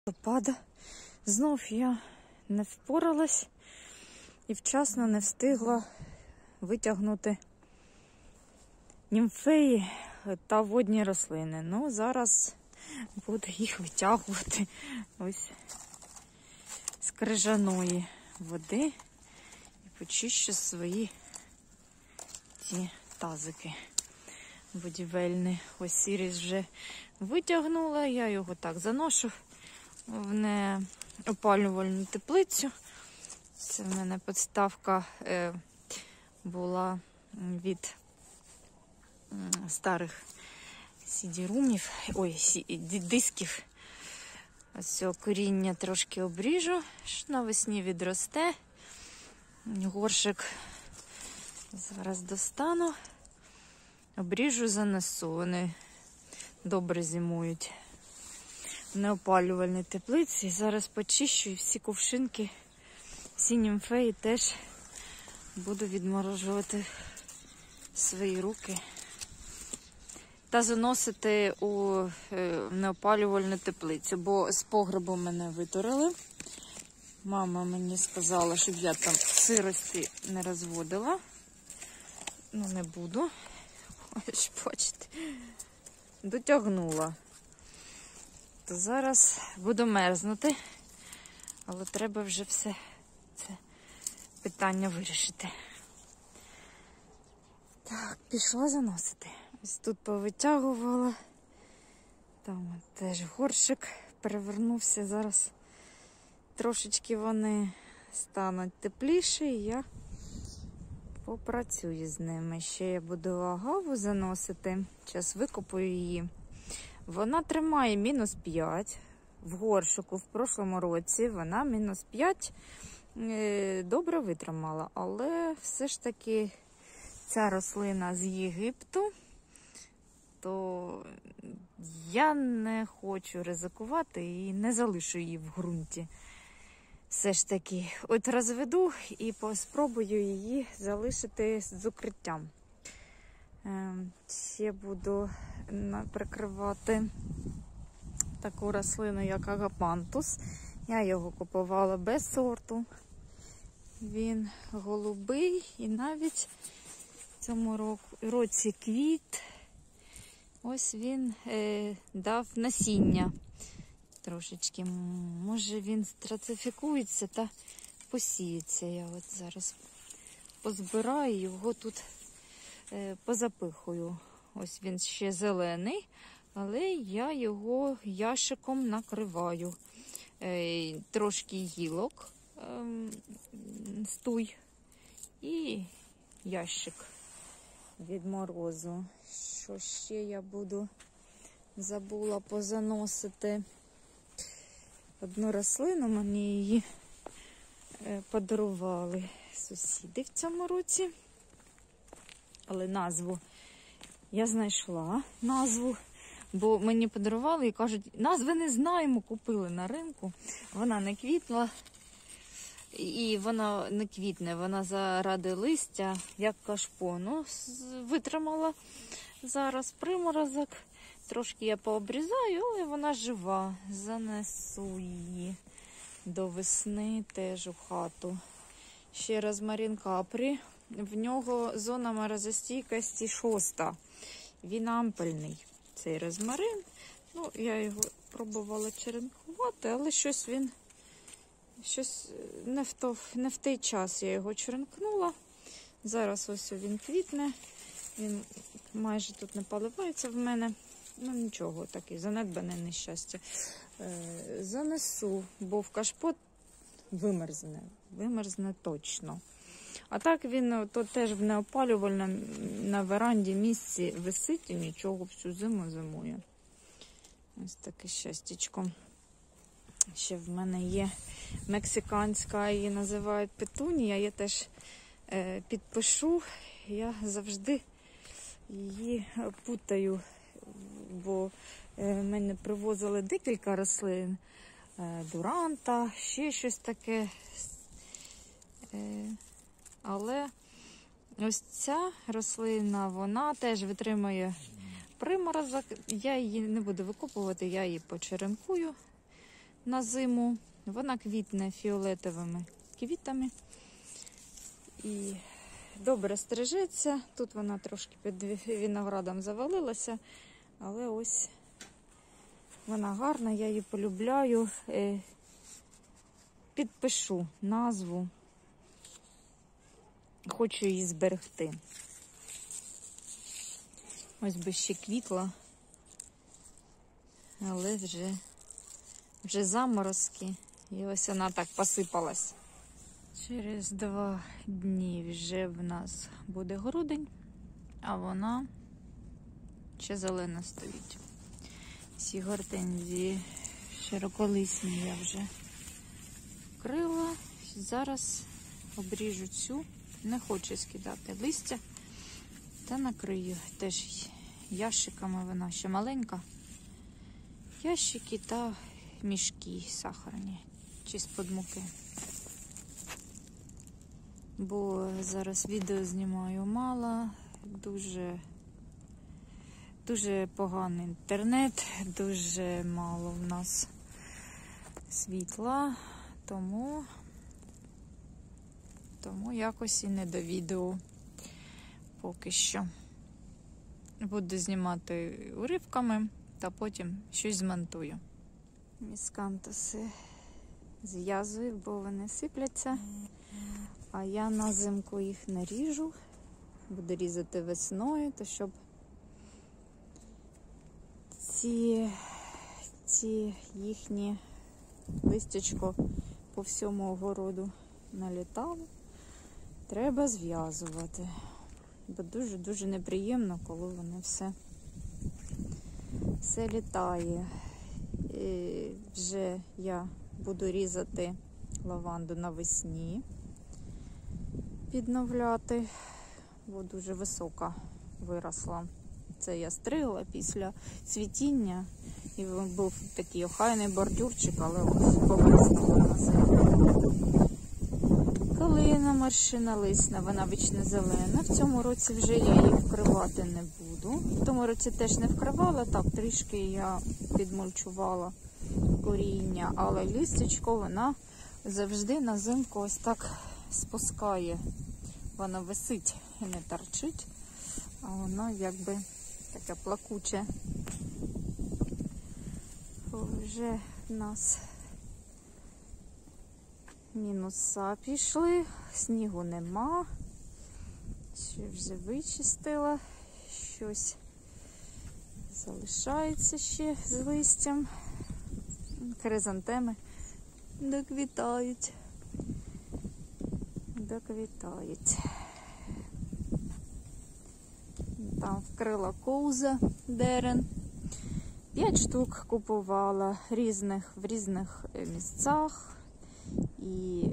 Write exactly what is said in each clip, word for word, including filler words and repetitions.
Листопада. Знов я не впоралась і вчасно не встигла витягнути німфеї та водні рослини. Ну, зараз буду їх витягувати ось з крижаної води і почищу свої ці тазики будівельні. Ось Сіріс вже витягнула, я його так заношу в неопалювальну теплицю. Це в мене підставка е, була від старих сі-ді-румів, ой, сі, дисків. Ось цього коріння трошки обріжу, що навесні відросте. Горшик зараз достану, обріжу, занесу. Вони добре зимують в неопалювальній теплиці. Зараз почищу і всі кувшинки, всі німфеї теж буду відморожувати свої руки та заносити у неопалювальну теплицю, бо з погребу мене витурили. Мама мені сказала, щоб я там сирості не розводила. Ну, не буду. Ось, бачите, дотягнула. То зараз буду мерзнути, але треба вже все це питання вирішити. Так, пішла заносити. Ось тут повитягувала. Там теж горшик перевернувся. Зараз трошечки вони стануть тепліші, і я попрацюю з ними. Ще я буду агаву заносити. Зараз викопаю її. Вона тримає мінус п'ять. В горшику в прошлому році вона мінус п'ять добре витримала. Але все ж таки ця рослина з Єгипту, то я не хочу ризикувати і не залишу її в ґрунті. Все ж таки, от розведу і спробую її залишити з укриттям. Ще буду прикривати таку рослину, як агапантус. Я його купувала без сорту. Він голубий і навіть в цьому році квіт. Ось він е, дав насіння трошечки. Може він страцифікується та посіється. Я от зараз позбираю його тут, е, позапихую. Ось він ще зелений, але я його ящиком накриваю. Е, трошки гілок, е, стуй і ящик від морозу. Що ще я буду? Забула позаносити одну рослину, мені її подарували сусіди в цьому році. Але назву я знайшла, назву, бо мені подарували і кажуть, назви не знаємо, купили на ринку. Вона не квітла, і вона не квітне, вона заради листя, як кашпо. Ну, витримала зараз приморозок. Трошки я пообрізаю, але вона жива. Занесу її до весни теж у хату. Ще розмарин капрі. В нього зона морозостійкості шоста. Він ампельний, цей розмарин. Ну, я його пробувала черенкувати, але щось він щось не в, то, не в той час я його черенкнула. Зараз ось він квітне. Він майже тут не поливається в мене. Ну, нічого, такий занедбане нещастя. Е, занесу, бо в кашпо вимерзне. Вимерзне точно. А так він то теж в неопалювальному на веранді місці висить і нічого, всю зиму зимує. Ось таке щастячко. Ще в мене є мексиканська, її називають петунія. Я теж е, підпишу. Я завжди її путаю, бо е, мене привозили декілька рослин. Е, дуранта, ще щось таке. Е, але ось ця рослина, вона теж витримує приморозок. Я її не буду викопувати, я її почеренкую на зиму. Вона квітне фіолетовими квітами і добре стрижеться. Тут вона трошки під виноградом завалилася, але ось вона гарна, я її полюбляю. Підпишу назву. Хочу її зберегти. Ось би ще квітла, але вже, вже заморозки. І ось вона так посипалась. Через два дні вже в нас буде грудень, а вона ще зелена стоїть. Всі гортензії широколисні я вже вкрила. Зараз обріжу цю. Не хочу скидати листя. Та накрию теж ящиками, вона ще маленька. Ящики та мішки сахарні, чи з-под муки. Бо зараз відео знімаю мало, дуже, дуже поганий інтернет, дуже мало в нас світла, тому, тому якось і не до відео поки що. Буду знімати уривками, та потім щось змонтую. Міскантуси зв'язую, бо вони сипляться. А я на зимку їх не ріжу. Буду різати весною, то щоб ці, ці їхні листячко по всьому огороду налітало. Треба зв'язувати. Бо дуже-дуже неприємно, коли вони все, все літає. І вже я буду різати лаванду навесні, підновляти, бо дуже висока виросла. Це я стригла після цвітіння, і був такий охайний бордюрчик, але ось повиснула на землю. Калина маршинолисна, вона вічно зелена. В цьому році вже я її вкривати не буду. В тому році теж не вкривала, так, трішки я підмульчувала коріння, але листячко вона завжди на зимку ось так спускає. Вона висить і не торчить, а воно якби таке плакуче. Вже в нас мінуса пішли, снігу нема, ще вже вичистила, щось залишається ще з листям. Хризантеми доквітають, доквітають. Там вкрила коуза дерен. П'ять штук купувала різних, в різних місцях. І,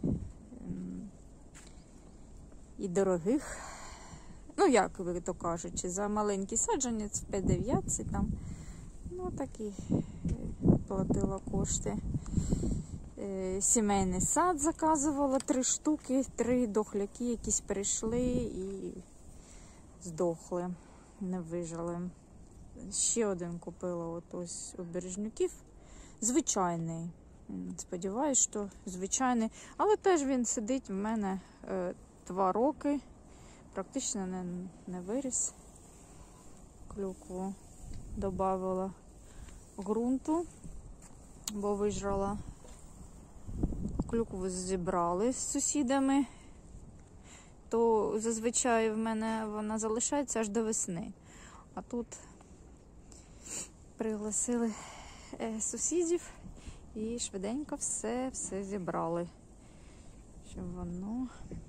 і дорогих. Ну, як ви то кажучи, за маленький саджанець в п'ять дев'ятці там. Ну, такі платила кошти. Сімейний сад заказувала, три штуки, три дохляки якісь прийшли і здохли, не вижили. Ще один купила от ось у Бережнюків, звичайний. Сподіваюсь, що звичайний. Але теж він сидить в мене е, два роки, практично не, не виріс. Клюкву додавала ґрунту, бо вижрала. Клюкву зібрали з сусідами, то зазвичай в мене вона залишається аж до весни. А тут пригласили е, сусідів і швиденько все, все зібрали, щоб воно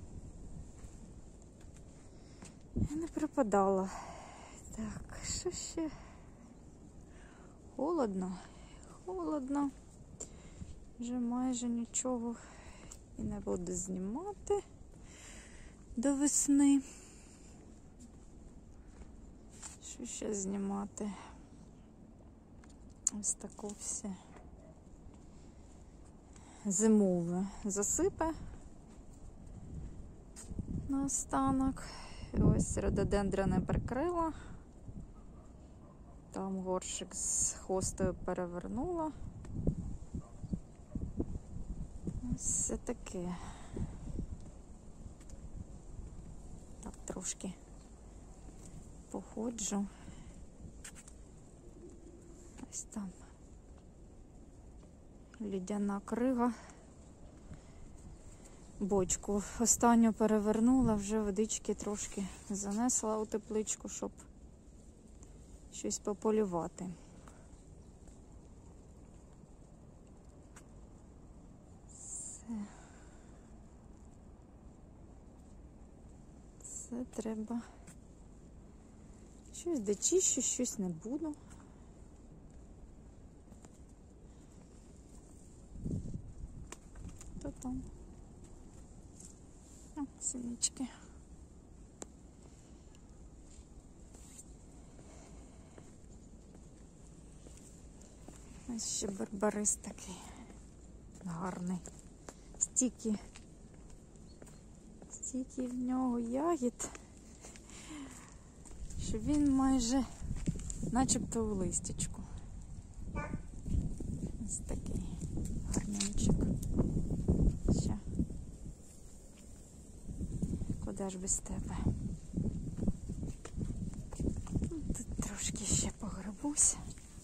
не пропадало. Так, що ще? Холодно, холодно. Вже майже нічого і не буду знімати до весни. Що ще знімати? Ось таке все зимове засипе на останок. Ось рододендрони прикрила. Там горшик з хостою перевернула. Все таке. Так, трошки походжу. Ось там лідяна крига. Бочку останню перевернула, вже водички трошки занесла у тепличку, щоб щось пополювати. Це, це треба щось дочищу, щось не буду. То там. О, синички. Ось ще барбарис такий гарний. Стільки, стільки в нього ягід, що він майже начебто у листячку. Ось такий гарненчик. Ще. Куди ж без тебе? Тут трошки ще погребуся.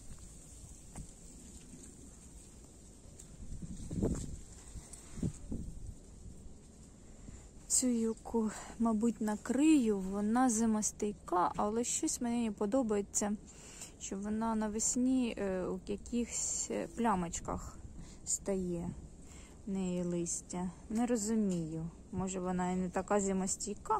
Цю юку, мабуть, накрию, вона зимостійка, але щось мені подобається, що вона навесні у якихось плямочках стає, в неї листя. Не розумію, може вона і не така зимостійка,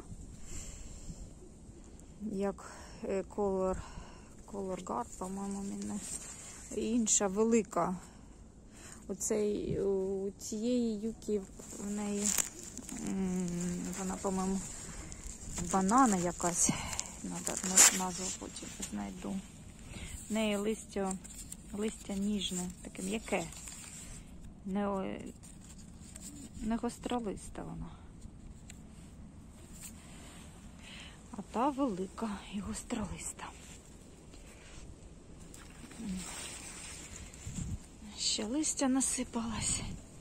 як Color, Color Guard, по-моєму, інша велика. Оцей, у цієї юки в неї вона, по-моєму, банана якась. Надо назву потім знайду. В неї листя, листя ніжне, таке м'яке. Не, не гостролиста вона. А та велика і гостролиста. Ще листя насипалось.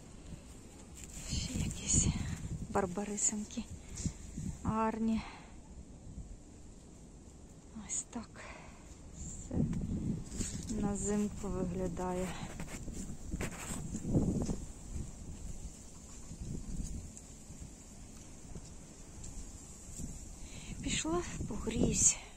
Ще якісь барбарисинки гарні. Ось так все на зимку виглядає. Пішла, погріюсь.